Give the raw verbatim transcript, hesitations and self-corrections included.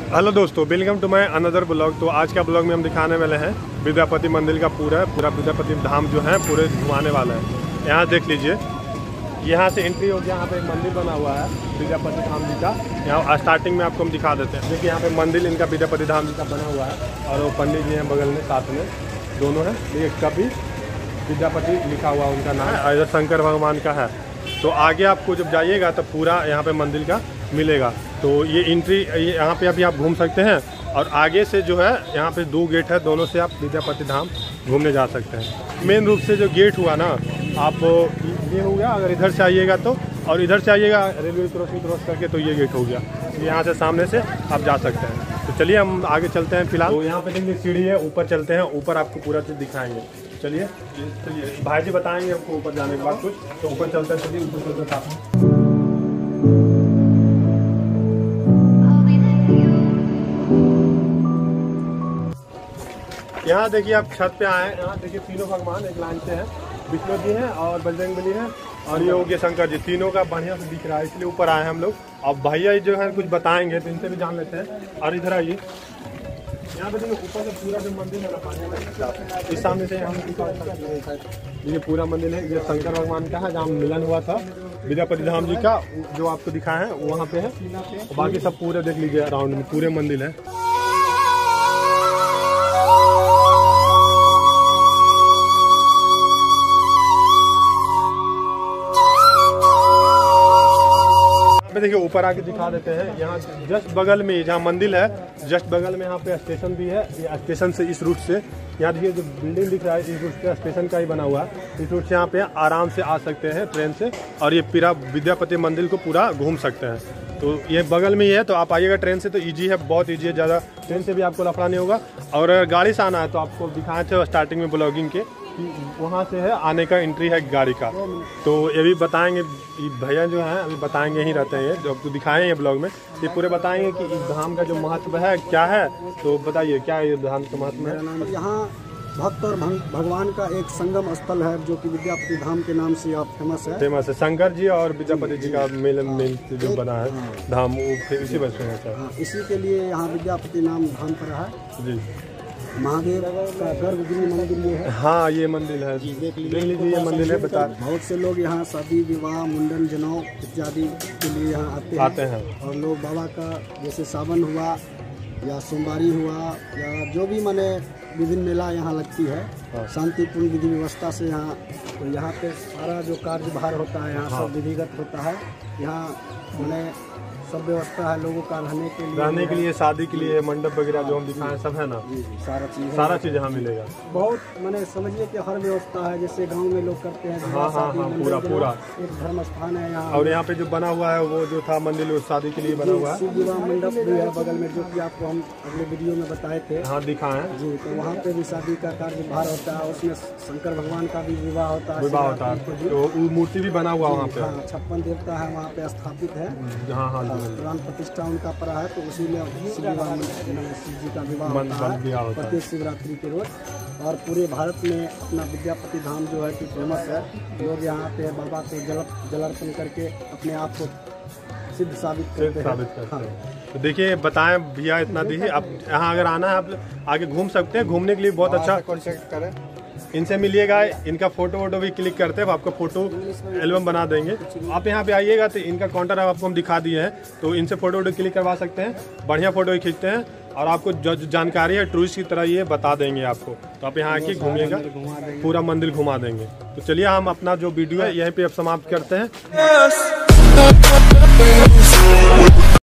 Hello दोस्तों, welcome to my another blog. तो आज का ब्लॉग में हम दिखाने वाले हैं विद्यापति मंदिर का पूरा पूरा विद्यापति धाम जो है पूरे घुमाने वाला है। यहाँ देख लीजिए, यहाँ से एंट्री हो गया। यहाँ पे एक मंदिर बना हुआ है विद्यापति धाम जी का। यहाँ स्टार्टिंग में आपको हम दिखा देते हैं। देखिए यहाँ पे मंदिर इनका विद्यापति धाम जी का बना हुआ है और वो पंडित जी हैं बगल में, साथ में दोनों हैं। एक का भी विद्यापति लिखा हुआ उनका नाम है, इधर शंकर भगवान का है। तो आगे आपको जब जाइएगा तो पूरा यहाँ पे मंदिर का मिलेगा। तो ये एंट्री यहाँ पे अभी आप घूम सकते हैं और आगे से जो है यहाँ पे दो गेट है, दोनों से आप विद्यापति धाम घूमने जा सकते हैं। मेन रूप से जो गेट हुआ ना, आप ये हो गया अगर इधर से आइएगा तो, और इधर से आइएगा रेलवे क्रॉसिंग क्रॉस करके तो ये गेट हो गया। यहाँ से सामने से आप जा सकते हैं। तो चलिए हम आगे चलते हैं। फिलहाल तो यहाँ पे देखिए सीढ़ी है, ऊपर चलते हैं। ऊपर आपको पूरा चीज़ दिखाएंगे। चलिए चलिए भाई जी बताएंगे आपको ऊपर जाने के बाद कुछ। तो ऊपर चलते हैं, चलिए ऊपर चलते हैं। यहाँ देखिए आप छत पे आए, यहाँ देखिए तीनों भगवान एक लाइन से हैं। विष्णु जी हैं और बजरंग बली हैं और ये हो गया शंकर जी। तीनों का बढ़िया से दिख रहा है, इसलिए ऊपर आए हैं हम लोग। अब भैया जो है कुछ बताएंगे तो इनसे भी जान लेते हैं। और इधर आइए, यहाँ पे देखिए ऊपर से पूरा जो मंदिर है ना, इस सामने से हम ये पूरा मंदिर है। ये शंकर भगवान का है, जहाँ मिलन हुआ था विद्यापति धाम जी का, जो आपको दिखाया है वहाँ पे है। बाकी सब पूरे देख लीजिए अराउंड में पूरे मंदिर है। देखिए ऊपर आके दिखा देते हैं। यहाँ जस्ट बगल में जहाँ मंदिर है, जस्ट बगल में यहाँ पे स्टेशन भी है। ये स्टेशन से इस रूट से यहाँ देखिए जो बिल्डिंग दिख रहा है, इस रूट से स्टेशन का ही बना हुआ है। इस रूट से यहाँ पे आराम से आ सकते हैं ट्रेन से, और ये पूरा विद्यापति मंदिर को पूरा घूम सकते हैं। तो ये बगल में ही है, तो आप आइएगा ट्रेन से तो ईजी है, बहुत ईजी है। ज़्यादा ट्रेन से भी आपको लफड़ा नहीं होगा। और अगर गाड़ी से आना है तो आपको दिखाए थे स्टार्टिंग में ब्लॉगिंग के, वहाँ से है आने का एंट्री है गाड़ी का। तो ये भी बताएंगे भैया जो हैं, अभी बताएंगे ही रहते हैं जो आपको दिखाए हैं ब्लॉग में। ये पूरे बताएंगे कि इस धाम का जो महत्व है क्या है। तो बताइए क्या ये धाम का महत्व है। यहाँ भक्त और भगवान का एक संगम स्थल है जो कि विद्यापति धाम के नाम से फेमस है। फेमस है शंकर जी और विद्यापति जी का मेल मेल जो बना है धाम, वो फिर इसी वजह से है। इसी के लिए यहाँ विद्यापति नाम धाम पर है जी। महादेव का गर्भगृह मंदिर ये है। हाँ ये मंदिर है, देख लीजिए ये मंदिर है। बता बहुत से लोग यहाँ शादी विवाह मुंडन जनेऊ इत्यादि के लिए यहाँ आते हैं आते हैं और लोग बाबा का जैसे सावन हुआ या सोमवारी हुआ या जो भी माने विभिन्न मेला यहाँ लगती है। हाँ। शांतिपूर्ण विधि व्यवस्था से यहाँ, तो यहाँ पे सारा जो कार्यभार होता है यहाँ। हाँ। सब विधिगत होता है यहाँ, मैंने सब व्यवस्था है लोगों का रहने के लिए रहने के लिए शादी के लिए मंडप वगैरह जो हम दिखाएं सब है ना। सारा चीज सारा चीज यहाँ मिलेगा। बहुत मैंने समझिए कि हर व्यवस्था है जैसे गांव में लोग करते हैं। हाँ हाँ हाँ पूरा पूरा एक धर्म स्थान है यहाँ। और यहाँ पे जो बना हुआ है वो जो था मंदिर वो शादी के लिए बना हुआ है। विवाह मंडप भी है बगल में, जो कि आपको हम अगले वीडियो में बताए थे। हाँ दिखाए जी। तो वहाँ पे भी शादी का कार्यभार होता है, उसमें शंकर भगवान का भी विवाह होता है। विवाह होता है, तो मूर्ति भी बना हुआ वहाँ पे। छप्पन देवता है वहाँ पे स्थापित है। हाँ हाँ प्राण प्रतिष्ठा उनका पड़ा है, तो उसी में शिव जी का विवाह होता है प्रत्येक शिवरात्रि के रोज। और पूरे भारत में अपना विद्यापति धाम जो है कि फेमस है। लोग यहाँ पे बाबा को जल जलार्पण करके अपने आप को सिद्ध साबित करते हैं। हाँ। तो देखिए बताएं भैया इतना दीजिए। अब यहाँ अगर आना है आप आगे घूम सकते हैं, घूमने के लिए बहुत अच्छा। कॉन्टेक्ट करें, इनसे मिलिएगा। इनका फोटो वोटो भी क्लिक करते हैं, आपको फोटो एल्बम बना देंगे। आप यहाँ पे आइएगा तो इनका काउंटर आपको हम दिखा दिए हैं, तो इनसे फोटो वोटो क्लिक करवा सकते हैं। बढ़िया फोटो ही खींचते हैं और आपको जो जानकारी है टूरिस्ट की तरह ये बता देंगे आपको। तो आप यहाँ आके घूमिएगा, पूरा मंदिर घुमा देंगे। तो चलिए हम अपना जो वीडियो है यहीं पे अब समाप्त करते हैं।